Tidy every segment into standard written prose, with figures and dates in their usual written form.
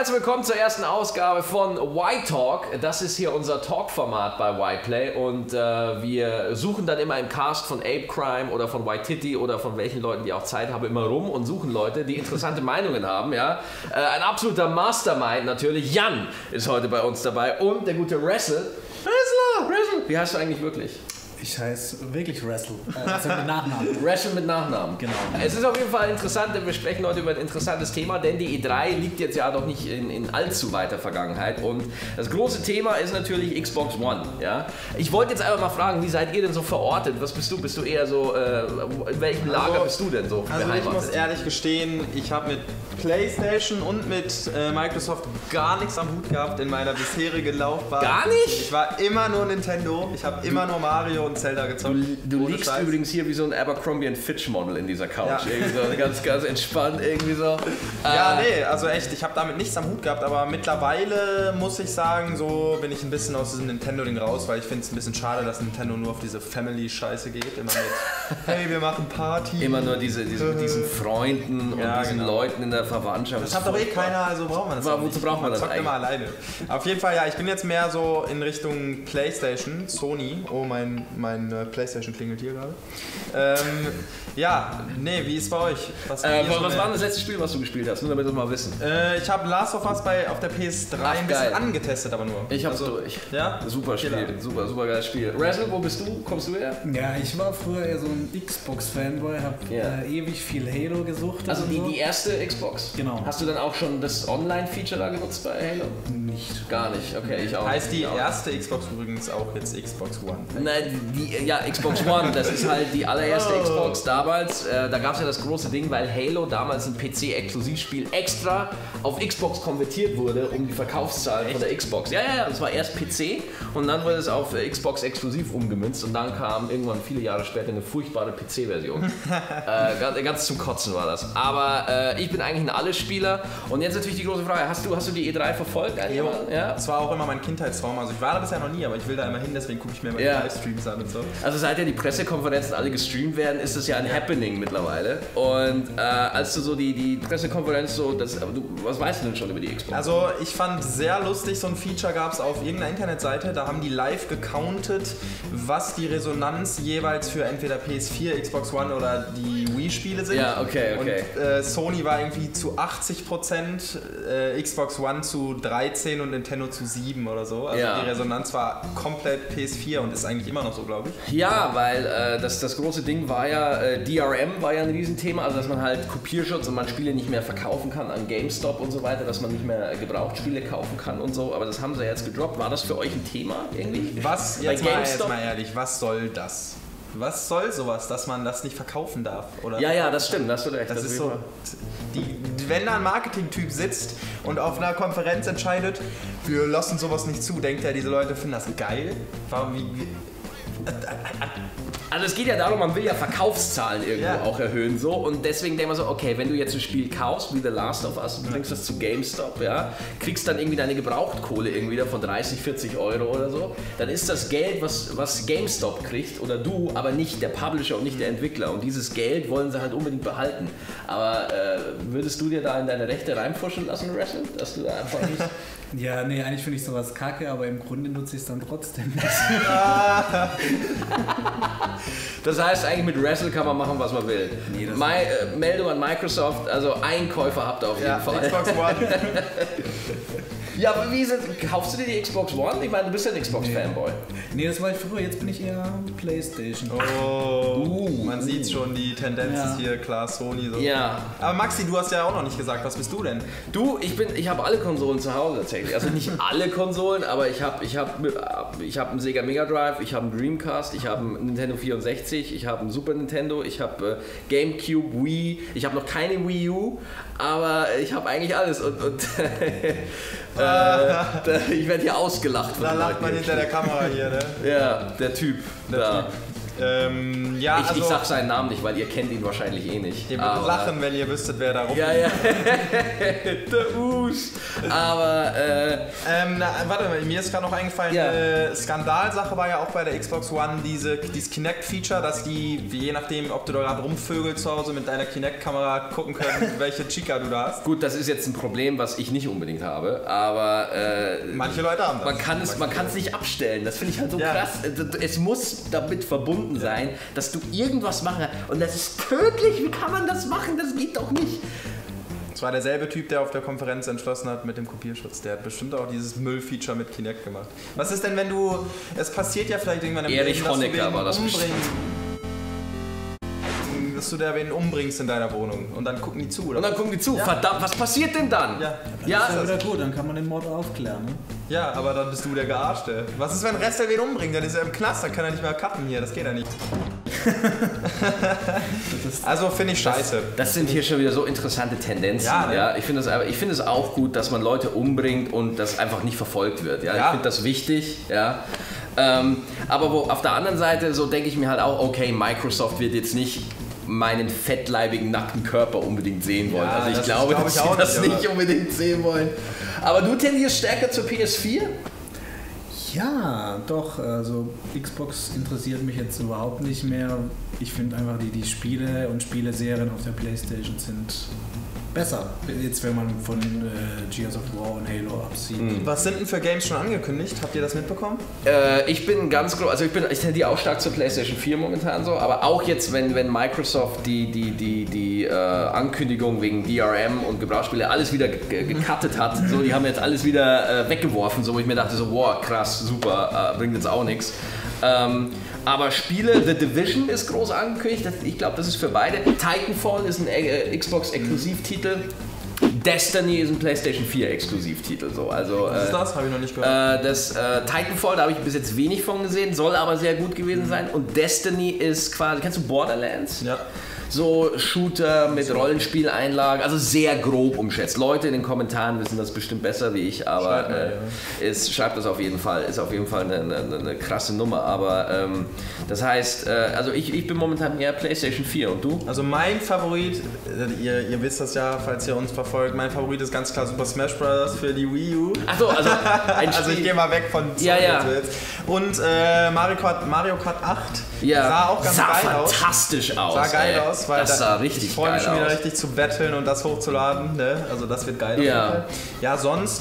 herzlich willkommen zur ersten Ausgabe von Y-Talk. Das ist hier unser Talk-Format bei Y-Play und wir suchen dann immer im Cast von Ape Crime oder von Y-Titty oder von welchen Leuten, die auch Zeit haben, immer rum und suchen Leute, die interessante Meinungen haben. Ja? Ein absoluter Mastermind natürlich. Jan ist heute bei uns dabei und der gute Wrestle. Wie heißt du eigentlich wirklich? Ich heiße wirklich Wrestle, also mit Nachnamen. Wrestle mit Nachnamen. Genau. Es ist auf jeden Fall interessant, wir sprechen heute über ein interessantes Thema, denn die E3 liegt jetzt ja doch nicht in allzu weiter Vergangenheit und das große Thema ist natürlich Xbox One. Ja? Ich wollte jetzt einfach mal fragen, wie seid ihr denn so verortet? Was bist du? Bist du eher so, in welchem Lager bist du denn so beheimatet? Also ich muss ehrlich gestehen, ich habe mit PlayStation und mit Microsoft gar nichts am Hut gehabt in meiner bisherigen Laufbahn. Gar nicht? Ich war immer nur Nintendo, ich habe immer nur Mario und Zelda gezockt. Du liegst übrigens hier wie so ein Abercrombie & Fitch Model in dieser Couch. Ja. Irgendwie so, ganz entspannt irgendwie so. Ja, nee, also echt, ich habe damit nichts am Hut gehabt, aber mittlerweile muss ich sagen, so bin ich ein bisschen aus diesem Nintendo-Ding raus, weil ich finde es ein bisschen schade, dass Nintendo nur auf diese Family-Scheiße geht. Immer mit, hey, wir machen Party. Immer nur mit diesen Freunden und diesen Leuten in der Verwandtschaft. Das hat doch eh keiner, also braucht man das nicht. Wozu braucht man das eigentlich? Immer alleine. Auf jeden Fall, ja, ich bin jetzt mehr so in Richtung PlayStation, Sony. Oh, mein PlayStation klingelt hier gerade. Ja, nee, wie ist bei euch? Was war denn das letzte Spiel, was du gespielt hast? Nur damit wir mal wissen. Ich habe Last of Us auf der PS3 ein bisschen angetestet, aber nur. Ich hab's durch. Ja? Super Spiel, super geiles Spiel. Wrestle, wo bist du? Kommst du her? Ja, ich war früher eher so ein Xbox-Fanboy, hab ewig viel Halo gesucht. Also die erste Xbox? Genau. Hast du dann auch schon das Online-Feature da genutzt bei Halo? Nicht. Gar nicht, okay, ich auch. Heißt die erste Xbox übrigens auch jetzt Xbox One? Nein, Xbox One, das ist halt die allererste Xbox damals. Da gab es ja das große Ding, weil Halo damals ein PC-Exklusivspiel extra auf Xbox konvertiert wurde, um die Verkaufszahlen von der Xbox. Ja, das war erst PC und dann wurde es auf Xbox exklusiv umgemünzt und dann kam irgendwann viele Jahre später eine furchtbare PC-Version. Ganz zum Kotzen war das. Aber ich bin eigentlich ein Alles-Spieler und jetzt natürlich die große Frage, hast du die E3 verfolgt? Ja. Das war auch immer mein Kindheitstraum. Also ich war da bisher noch nie, aber ich will da immer hin, deswegen gucke ich mir immer die Livestreams an und so. Also seit ja die Pressekonferenzen alle gestreamt werden, ist das ja ein Happening mittlerweile. Und als du so die Pressekonferenz was weißt du denn schon über die Xbox? Also ich fand sehr lustig, so ein Feature gab es auf irgendeiner Internetseite, da haben die live gecountet, was die Resonanz jeweils für entweder PS4, Xbox One oder die Wii-Spiele sind. Ja, okay. Und Sony war irgendwie zu 80%, Xbox One zu 13 und Nintendo zu 7 oder so. Also die Resonanz war komplett PS4 und ist eigentlich immer noch so, glaube ich. Ja, weil das große Ding war ja, DRM war ja ein Riesenthema, also dass man halt Kopierschutz und man Spiele nicht mehr verkaufen kann an GameStop und so weiter, dass man nicht mehr Gebrauchtspiele kaufen kann und so, aber das haben sie jetzt gedroppt. War das für euch ein Thema irgendwie? Jetzt mal ehrlich, was soll das? Was soll sowas, dass man das nicht verkaufen darf? Oder? Ja, das stimmt, hast du recht. Das ist so, wenn da ein Marketing-Typ sitzt und auf einer Konferenz entscheidet, wir lassen sowas nicht zu, denkt er, diese Leute finden das geil? Also es geht ja darum, man will ja Verkaufszahlen irgendwo auch erhöhen so und deswegen denkt man so, okay, wenn du jetzt ein Spiel kaufst, wie The Last of Us, du bringst das zu GameStop, kriegst dann irgendwie deine Gebrauchtkohle irgendwie von 30, 40 Euro oder so, dann ist das Geld, was GameStop kriegt oder du, aber nicht der Publisher und nicht der Entwickler und dieses Geld wollen sie halt unbedingt behalten. Aber würdest du dir da in deine Rechte reinpfuschen lassen, Wrestle? Dass du da einfach nicht... Ja, nee, eigentlich finde ich sowas kacke, aber im Grunde nutze ich es dann trotzdem nicht. Das heißt, eigentlich mit Wrestle kann man machen, was man will. Nee, Meldung an Microsoft, also Einkäufer habt ihr auf jeden Fall. Xbox One. Ja, aber kaufst du dir die Xbox One? Ich meine, du bist ja ein Xbox-Fanboy. Nee, das war ich früher, jetzt bin ich eher PlayStation. Man sieht schon, die Tendenz ist hier klar Sony. So. Ja. Aber Maxi, du hast ja auch noch nicht gesagt, was bist du denn? Du, ich habe alle Konsolen zu Hause tatsächlich. Also nicht alle Konsolen, aber ich habe einen Sega Mega Drive, ich habe einen Dreamcast, ich habe einen Nintendo 64, ich habe einen Super Nintendo, ich habe Gamecube, Wii, ich habe noch keine Wii U, aber ich habe eigentlich alles und ich werde hier ausgelacht. Da lacht man hinter der Kamera hier, ne? Ja, der Typ da. Ja, ich sag seinen Namen nicht, weil ihr kennt ihn wahrscheinlich eh nicht. Ihr würdet lachen, wenn ihr wüsstet, wer da rumgeht. Ja. Der Us. Aber, warte mal, mir ist gerade noch eingefallen, Skandalsache war ja auch bei der Xbox One dieses Kinect-Feature, dass die, je nachdem, ob du da gerade rumvögelst zu Hause mit deiner Kinect-Kamera gucken können, welche Chica du da hast. Gut, das ist jetzt ein Problem, was ich nicht unbedingt habe, aber manche Leute haben das. Man kann es nicht abstellen, das finde ich halt so krass. Es muss damit verbunden sein, dass du irgendwas machen kannst. Und das ist tödlich. Wie kann man das machen? Das geht doch nicht. Das war derselbe Typ, der auf der Konferenz entschlossen hat mit dem Kopierschutz. Der hat bestimmt auch dieses Müll-Feature mit Kinect gemacht. Was ist denn, wenn du... Es passiert ja vielleicht irgendwann im Erich Honecker war das bestimmt. Dass du da wen umbringst in deiner Wohnung und dann gucken die zu, oder? Und dann gucken die zu. Ja. Verdammt, was passiert denn dann? Ja, ist ja wieder gut, dann kann man den Mord aufklären. Ne? Ja, aber dann bist du der Gearschte. Was ist, wenn Rest wen umbringt? Dann ist er im Knast, dann kann er nicht mehr cutten hier. Das geht ja nicht. Also finde ich scheiße. Das sind hier schon wieder so interessante Tendenzen. Ja, ne? Ja, ich finde es auch gut, dass man Leute umbringt und das einfach nicht verfolgt wird. Ja? Ich finde das wichtig. Ja? Aber auf der anderen Seite so denke ich mir halt auch, okay, Microsoft wird jetzt nicht meinen fettleibigen, nackten Körper unbedingt sehen wollen. Ja, also ich glaube, dass sie das nicht unbedingt sehen wollen. Aber du tendierst stärker zur PS4? Ja, doch. Also Xbox interessiert mich jetzt überhaupt nicht mehr. Ich finde einfach, die Spiele und Spieleserien auf der PlayStation sind besser. Jetzt, wenn man von Gears of War und Halo absieht. Was sind denn für Games schon angekündigt? Habt ihr das mitbekommen? Ich bin ganz groß, also ich tendiere auch stark zur PlayStation 4 momentan so, aber auch jetzt, wenn Microsoft die Ankündigung wegen DRM und Gebrauchsspiele alles wieder gecuttet hat, so, die haben jetzt alles wieder weggeworfen, so, wo ich mir dachte so, wow, krass, super, bringt jetzt auch nichts. Aber Spiele, The Division ist groß angekündigt, ich glaube, das ist für beide. Titanfall ist ein Xbox-Exklusivtitel. Destiny ist ein PlayStation 4 Exklusivtitel. So. Also, was ist das? Habe ich noch nicht gehört. Titanfall, da habe ich bis jetzt wenig von gesehen, soll aber sehr gut gewesen sein. Und Destiny ist quasi, kennst du Borderlands? Ja. So Shooter mit Rollenspieleinlagen, also sehr grob umschätzt. Leute in den Kommentaren wissen das bestimmt besser wie ich, aber schreibt das auf jeden Fall. Ist auf jeden Fall eine krasse Nummer. Aber das heißt, also ich bin momentan eher PlayStation 4 und du? Also mein Favorit, ihr wisst das ja, falls ihr uns verfolgt, mein Favorit ist ganz klar Super Smash Bros. Für die Wii U. Achso, also ein also ich gehe mal weg von ja. Und Mario Kart 8 sah auch ganz geil aus. Fantastisch aus. Sah geil aus, weil das sah richtig geil aus. Ich freue mich schon wieder richtig zu betteln und das hochzuladen. Ne? Also das wird geil. Ja, sonst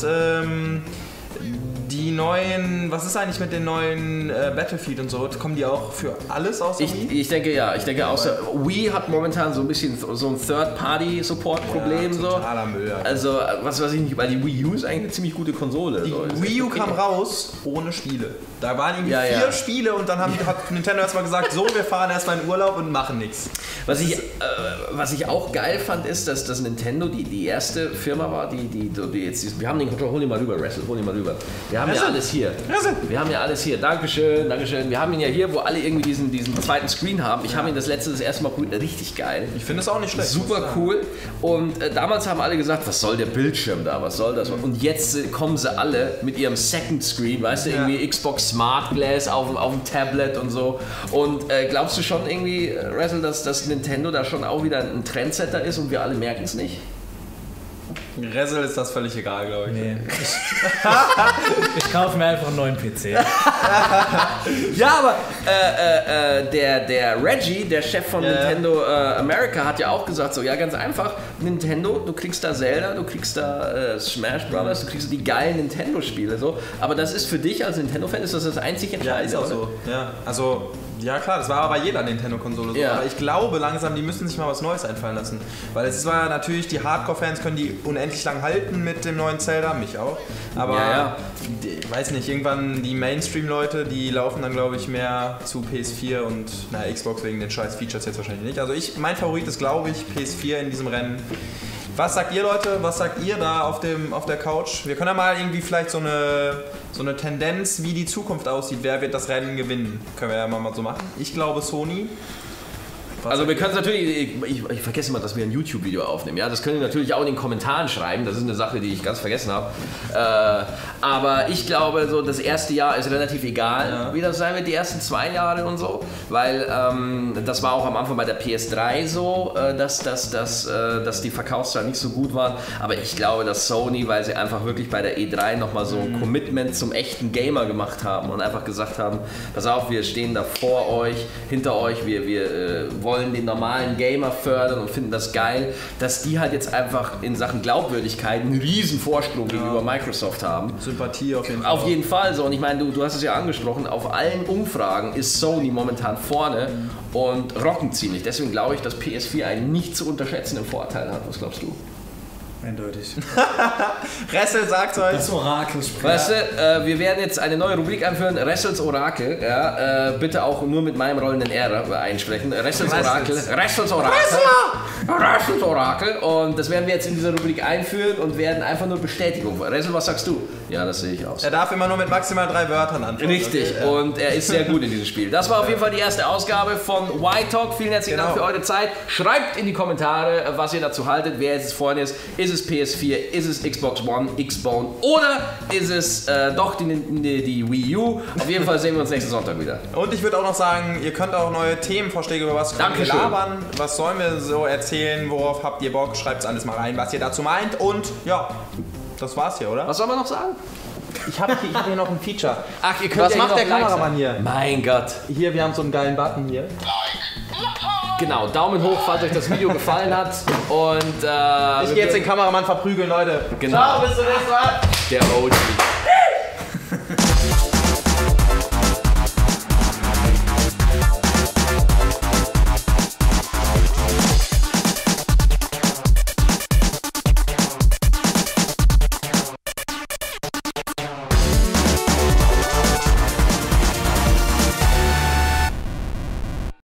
die neuen, was ist eigentlich mit den neuen Battlefield und so? Kommen die auch für alles außer Wii? Ich denke ja. Ich denke außer Wii hat momentan so ein bisschen so ein Third-Party-Support-Problem. Ja, totaler Müll. Also was weiß ich nicht, weil die Wii U ist eigentlich eine ziemlich gute Konsole. Die Wii U kam raus ohne Spiele. Da waren irgendwie 4 Spiele und dann hat Nintendo erstmal gesagt, so, wir fahren erstmal in Urlaub und machen nichts. Was ich auch geil fand, ist, dass das Nintendo die erste Firma war, die jetzt, wir haben den Controller, hol ihn mal rüber, Wrestle, hol ihn mal rüber. Wir haben ja alles hier. Wir haben ja alles hier. Dankeschön. Wir haben ihn ja hier, wo alle irgendwie diesen zweiten Screen haben. Ich habe ihn das erste Mal probiert. Richtig geil. Ich finde es auch nicht schlecht. Super cool. Und damals haben alle gesagt, was soll der Bildschirm da? Was soll das? Und jetzt kommen sie alle mit ihrem Second Screen, weißt du, irgendwie Xbox Smart Glass auf dem Tablet und so. Und glaubst du schon irgendwie, Wrestle, dass Nintendo da schon auch wieder ein Trendsetter ist und wir alle merken es nicht? Ressel ist das völlig egal, glaube ich. Nee. Ich kaufe mir einfach einen neuen PC. Ja, aber der Reggie, der Chef von Nintendo America, hat ja auch gesagt, so, ja, ganz einfach, Nintendo, du kriegst da Zelda, du kriegst da Smash Brothers, du kriegst die geilen Nintendo-Spiele, so. Aber das ist für dich als Nintendo-Fan, ist das einzig Entscheidende. Ja, ist auch so. Ja, also... Ja klar, das war aber bei jeder Nintendo-Konsole so. Ja. Aber ich glaube langsam, die müssen sich mal was Neues einfallen lassen. Weil es war natürlich, die Hardcore-Fans können die unendlich lang halten mit dem neuen Zelda, mich auch. Aber ich weiß nicht, irgendwann die Mainstream-Leute, die laufen dann glaube ich mehr zu PS4 und Xbox wegen den scheiß Features jetzt wahrscheinlich nicht. Also mein Favorit ist glaube ich PS4 in diesem Rennen. Was sagt ihr Leute? Was sagt ihr da auf der Couch? Wir können ja mal irgendwie vielleicht so eine Tendenz, wie die Zukunft aussieht. Wer wird das Rennen gewinnen? Können wir ja mal so machen. Ich glaube Sony. Also wir können es natürlich, ich vergesse immer, dass wir ein YouTube-Video aufnehmen. Ja, das könnt ihr natürlich auch in den Kommentaren schreiben. Das ist eine Sache, die ich ganz vergessen habe. Aber ich glaube, so das erste Jahr ist relativ egal, wie das sein wird, die ersten 2 Jahre und so. Weil das war auch am Anfang bei der PS3 so, dass die Verkaufszahlen nicht so gut waren. Aber ich glaube, dass Sony, weil sie einfach wirklich bei der E3 nochmal so ein Commitment zum echten Gamer gemacht haben und einfach gesagt haben, pass auf, wir stehen da vor euch, hinter euch, wir wollen den normalen Gamer fördern und finden das geil, dass die halt jetzt einfach in Sachen Glaubwürdigkeit einen riesen Vorsprung gegenüber Microsoft haben. Sympathie auf jeden Fall. Auf jeden Fall so. Und ich meine, du hast es ja angesprochen, auf allen Umfragen ist Sony momentan vorne und rocken ziemlich. Deswegen glaube ich, dass PS4 einen nicht zu unterschätzenden Vorteil hat. Was glaubst du? Eindeutig. Ressel sagt euch. Das Orakel spricht. Weißt du, wir werden jetzt eine neue Rubrik einführen, Ressels Orakel. Ja, bitte auch nur mit meinem rollenden R einsprechen. Ressels Orakel. Ressels Orakel. Ressels Orakel. Und das werden wir jetzt in dieser Rubrik einführen und werden einfach nur Bestätigung. Ressel, was sagst du? Ja, das sehe ich aus. Er darf immer nur mit maximal 3 Wörtern antworten. Richtig, okay, und er ist sehr gut in diesem Spiel. Das war auf jeden Fall die erste Ausgabe von White Talk. Vielen herzlichen Dank für eure Zeit. Schreibt in die Kommentare, was ihr dazu haltet, wer jetzt vorne ist. Ist es PS4, ist es Xbox One, Xbone oder ist es doch die Wii U? Auf jeden Fall sehen wir uns nächsten Sonntag wieder. Und ich würde auch noch sagen, ihr könnt auch neue Themenvorschläge, über was können wir labern, was sollen wir so erzählen, worauf habt ihr Bock, schreibt es alles mal rein, was ihr dazu meint und ja, das war's hier, oder? Was soll man noch sagen? Ich hab hier noch ein Feature. Ach, ihr könnt was macht der Kameramann hier? Mein Gott. Hier, wir haben so einen geilen Button hier. Genau, Daumen hoch, falls euch das Video gefallen hat. Und ich gehe jetzt den Kameramann verprügeln, Leute. Genau. Ciao, bis zum nächsten Mal. Der OG.